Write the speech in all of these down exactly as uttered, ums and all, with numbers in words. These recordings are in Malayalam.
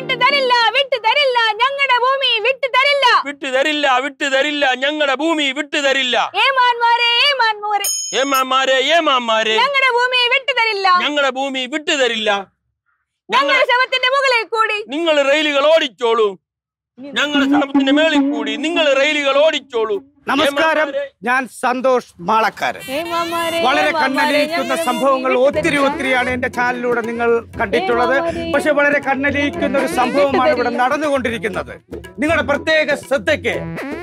വിട്ടു തരില്ല വിട്ടു തരില്ല ഞങ്ങളുടെ ഭൂമി വിട്ടു തരില്ല വിട്ടു തരില്ല വിട്ടു തരില്ല ഞങ്ങളുടെ ഭൂമി വിട്ടു തരില്ല ഏമാന്മാരെ ഏമാന്മാരെ ഏമാന്മാരെ ഏമാന്മാരെ ഞങ്ങളുടെ ഭൂമി വിട്ടു തരില്ല ഞങ്ങളുടെ ഭൂമി വിട്ടു തരില്ല ഞങ്ങളുടെ ശവത്തിന്റെ മുകളിൽ കൂടി നിങ്ങൾ റെയിലുകൾ ഓടിച്ചോളൂ ഞങ്ങളുടെ ശവത്തിന്റെ മേളിൽ കൂടി നിങ്ങൾ റെയിലുകൾ ഓടിച്ചോളൂ. നമസ്കാരം, ഞാൻ സന്തോഷ് മാളക്കാരൻ. വളരെ കണ്ണലിയിക്കുന്ന സംഭവങ്ങൾ ഒത്തിരി ഒത്തിരിയാണ് എന്റെ ചാനലിലൂടെ നിങ്ങൾ കണ്ടിട്ടുള്ളത്. പക്ഷെ വളരെ കണ്ണലിയിക്കുന്ന ഒരു സംഭവമാണ് ഇവിടെ നടന്നുകൊണ്ടിരിക്കുന്നത്. നിങ്ങളുടെ പ്രത്യേക ശ്രദ്ധയ്ക്ക്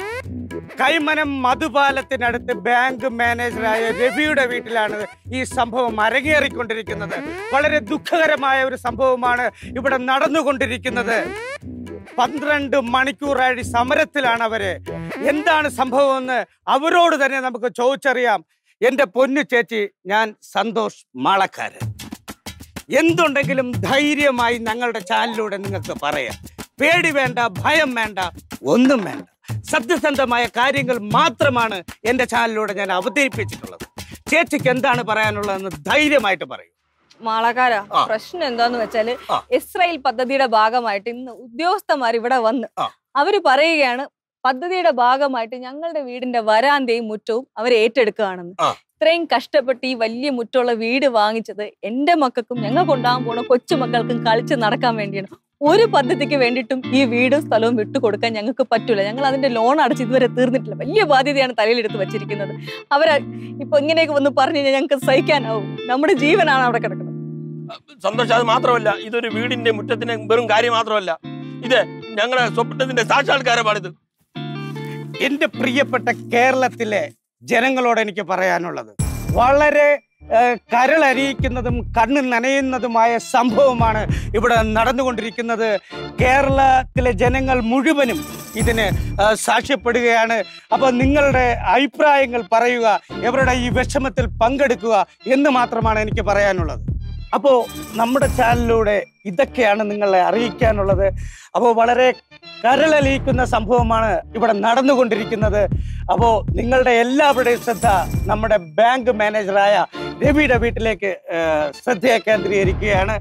കൈമനം മധുപാലത്തിനടുത്ത് ബാങ്ക് മാനേജറായ രവിയുടെ വീട്ടിലാണ് ഈ സംഭവം അരങ്ങേറിക്കൊണ്ടിരിക്കുന്നത്. വളരെ ദുഃഖകരമായ ഒരു സംഭവമാണ് ഇവിടെ നടന്നുകൊണ്ടിരിക്കുന്നത്. പന്ത്രണ്ട് മണിക്കൂറായി സമരത്തിലാണ് അവര്. എന്താണ് സംഭവമെന്ന് അവരോട് തന്നെ നമുക്ക് ചോദിച്ചറിയാം. എന്റെ പൊന്നു ചേച്ചി, ഞാൻ സന്തോഷ് മാളക്കാരൻ. എന്തുണ്ടെങ്കിലും ധൈര്യമായി ഞങ്ങളുടെ ചാനലിലൂടെ നിങ്ങൾക്ക് പറയാം. പേടി വേണ്ട, ഭയം വേണ്ട, ഒന്നും വേണ്ട. സത്യസന്ധമായ കാര്യങ്ങൾ മാത്രമാണ് എന്റെ ചാനലിലൂടെ ഞാൻ അവതരിപ്പിച്ചിട്ടുള്ളത്. ചേച്ചിക്ക് എന്താണ് പറയാനുള്ളതെന്ന് ധൈര്യമായിട്ട് പറയൂ. മാളക്കാര, പ്രശ്നം എന്താന്ന് വെച്ചാല് ഇസ്രായേൽ പദ്ധതിയുടെ ഭാഗമായിട്ട് ഇന്ന് ഉദ്യോഗസ്ഥന്മാർ ഇവിടെ വന്ന് അവര് പറയുകയാണ് പദ്ധതിയുടെ ഭാഗമായിട്ട് ഞങ്ങളുടെ വീടിന്റെ വരാന്തയും മുറ്റവും അവർ ഏറ്റെടുക്കുകയാണെന്ന്. ഇത്രയും കഷ്ടപ്പെട്ട് ഈ വലിയ മുറ്റമുള്ള വീട് വാങ്ങിച്ചത് എന്റെ മക്കൾക്കും ഞങ്ങൾക്ക് ഉണ്ടാകാൻ പോണ കൊച്ചുമക്കൾക്കും കളിച്ച് നടക്കാൻ വേണ്ടിയാണ്. ഒരു പദ്ധതിക്ക് വേണ്ടിയിട്ടും ഈ വീടും സ്ഥലവും വിട്ടുകൊടുക്കാൻ ഞങ്ങൾക്ക് പറ്റൂല. ഞങ്ങൾ അതിന്റെ ലോൺ അടച്ച് ഇതുവരെ തീർന്നിട്ടില്ല. വലിയ ബാധ്യതയാണ് തലയിലെടുത്ത് വെച്ചിരിക്കുന്നത്. അവരെ ഇപ്പൊ ഇങ്ങനെയൊക്കെ വന്ന് പറഞ്ഞു കഴിഞ്ഞാൽ ഞങ്ങൾക്ക് സഹിക്കാനാവും. നമ്മുടെ ജീവനാണ് അവിടെ കിടക്കുന്നത്. സന്തോഷം, അത് മാത്രമല്ല, ഇതൊരു വീടിന്റെ മുറ്റത്തിന്റെ വെറും കാര്യം മാത്രമല്ല, ഇത് ഞങ്ങളുടെ സ്വപ്നത്തിന്റെ സാക്ഷാത്കാരമാണിത്. എന്റെ പ്രിയപ്പെട്ട കേരളത്തിലെ ജനങ്ങളോട് എനിക്ക് പറയാനുള്ളത്, വളരെ കരളരിയിക്കുന്നതും കണ്ണ് നനയുന്നതുമായ സംഭവമാണ് ഇവിടെ നടന്നുകൊണ്ടിരിക്കുന്നത്. കേരളത്തിലെ ജനങ്ങൾ മുഴുവനും ഇതിന് സാക്ഷ്യപ്പെടുകയാണ്. അപ്പോൾ നിങ്ങളുടെ അഭിപ്രായങ്ങൾ പറയുക, ഇവരുടെ ഈ വിഷമത്തിൽ പങ്കെടുക്കുക എന്ന് മാത്രമാണ് എനിക്ക് പറയാനുള്ളത്. അപ്പോൾ നമ്മുടെ ചാനലിലൂടെ ഇതൊക്കെയാണ് നിങ്ങളെ അറിയിക്കാനുള്ളത്. അപ്പോൾ വളരെ കരളലിയിക്കുന്ന സംഭവമാണ് ഇവിടെ നടന്നുകൊണ്ടിരിക്കുന്നത്. അപ്പോൾ നിങ്ങളുടെ എല്ലാവരുടെയും ശ്രദ്ധ നമ്മുടെ ബാങ്ക് മാനേജറായ രവിയുടെ വീട്ടിലേക്ക് ശ്രദ്ധയെ കേന്ദ്രീകരിക്കുകയാണ്.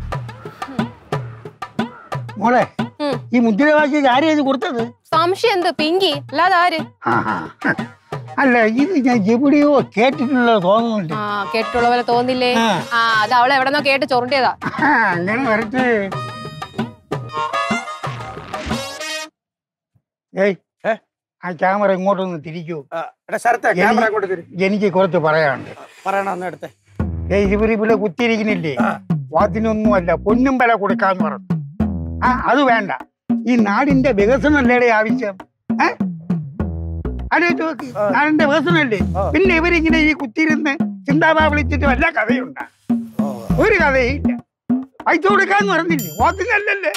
മോളെ, ഈ മുദ്രാവാക്യം ആരെയാണ് കൊടുത്തത്? സംശയം എന്ത്, പിങ്കി അല്ലാതെ ആര്? അല്ല, ഇത് ഞാൻ എവിടെയോ കേട്ടിട്ടുള്ള തോന്നുന്നുണ്ട്. ആ, കേട്ടിട്ടുള്ള പോലെ തോന്നില്ലേ? ആ, അത് അവളെ എവിടെന്നോ കേട്ട് ചൊറണ്ടിയതാ. അങ്ങനെ വരട്ടെ. ഏയ്, ആ ക്യാമറ ഇങ്ങോട്ടൊന്ന് തിരിക്കൂ. എനിക്ക് കുറച്ച് പറയാനുണ്ട്. പറയണമെന്നെടുത്ത്. ഏയ്, ഇവർ ഇവിടെ കുത്തിയിരിക്കുന്നില്ലേ, വാത്തിനൊന്നും അല്ല, പൊന്നും വില കൊടുക്കാന്ന് പറഞ്ഞു. ആ, അത് വേണ്ട. ഈ നാടിന്റെ വികസനമല്ലേടെ ആവശ്യം. ഏഹ്, ആലോചിച്ച് നോക്ക്, നാടിന്റെ വികസനമല്ലേ. പിന്നെ ഇവരിങ്ങനെ ഈ കുത്തിയിരുന്ന് ചിന്താഭാ വിളിച്ചിട്ട് വല്ല കഥയുണ്ടാ? ഒരു കഥയില്ല. പൈസ കൊടുക്കാന്ന് പറഞ്ഞില്ലേ, വാത്തിനല്ലല്ലേ.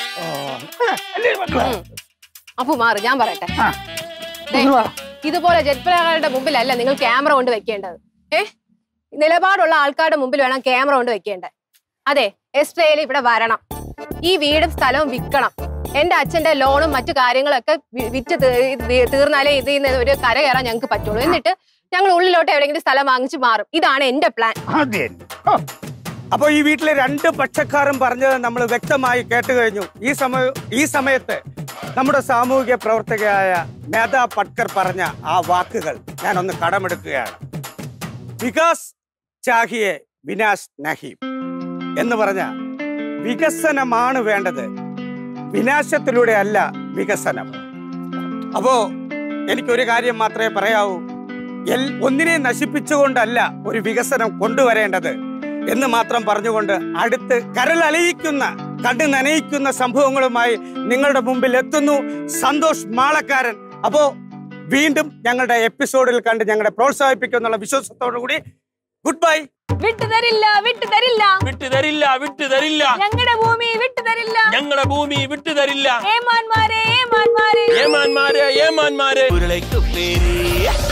അപ്പൊ മാറി ഞാൻ പറയട്ടെ. ഇതുപോലെ ജഡ്പലകളുടെ മുമ്പിലല്ല നിങ്ങൾ ക്യാമറ കൊണ്ട് വെക്കേണ്ടത്. ഏഹ്, നിലപാടുള്ള ആൾക്കാരുടെ മുമ്പിൽ വേണം ക്യാമറ കൊണ്ട് വെക്കേണ്ടത്. അതെ, എസ്ട്രേയിൽ ഇവിടെ വരണം, ഈ വീടും സ്ഥലവും വിൽക്കണം. എന്റെ അച്ഛന്റെ ലോണും മറ്റു കാര്യങ്ങളൊക്കെ വിറ്റ് തീർന്നാലേ ഇതിൽ നിന്ന് ഒരു കര കയറാൻ ഞങ്ങൾക്ക് പറ്റുള്ളൂ. എന്നിട്ട് ഞങ്ങൾ ഉള്ളിലോട്ട് എവിടെയെങ്കിലും സ്ഥലം വാങ്ങിച്ച് മാറും. ഇതാണ് എന്റെ പ്ലാൻ. അപ്പൊ ഈ വീട്ടിലെ രണ്ട് പക്ഷക്കാരും പറഞ്ഞത് നമ്മൾ വ്യക്തമായി കേട്ടു കഴിഞ്ഞു. ഈ സമയ ഈ സമയത്ത് നമ്മുടെ സാമൂഹിക പ്രവർത്തകയായ മേധാ പട്കർ പറഞ്ഞ ആ വാക്കുകൾ ഞാനൊന്ന് കടമെടുക്കുകയാണ്. വികാസ് ചാഹിയെ വിനാശ് നഹീം എന്ന് പറഞ്ഞ വികസനമാണ് വേണ്ടത്, വിനാശത്തിലൂടെ അല്ല വികസനം. അപ്പോ എനിക്കൊരു കാര്യം മാത്രമേ പറയാവൂ. എൽ ഒന്നിനെ നശിപ്പിച്ചുകൊണ്ടല്ല ഒരു വികസനം കൊണ്ടുവരേണ്ടത് എന്ന് മാത്രം പറഞ്ഞുകൊണ്ട് അടുത്ത് കരളലിയിക്കുന്ന കണ്ണ് നനയിക്കുന്ന സംഭവങ്ങളുമായി നിങ്ങളുടെ മുമ്പിൽ എത്തുന്നു സന്തോഷ് മാളക്കാരൻ. അപ്പോ വീണ്ടും ഞങ്ങളുടെ എപ്പിസോഡിൽ കണ്ട് ഞങ്ങളെ പ്രോത്സാഹിപ്പിക്കുന്നുള്ള വിശ്വാസത്തോടു കൂടി ഗുഡ് ബൈ. വിട്ടു തരില്ല വിട്ടു തരില്ല വിട്ടു തരില്ല വിട്ടു തരില്ല ഞങ്ങളുടെ ഭൂമി വിട്ടു തരില്ല ഞങ്ങളുടെ ഭൂമി വിട്ടു തരില്ല ഏമാന്മാരെ ഏമാന്മാരെ ഏമാന്മാരെ ഏമാന്മാരെ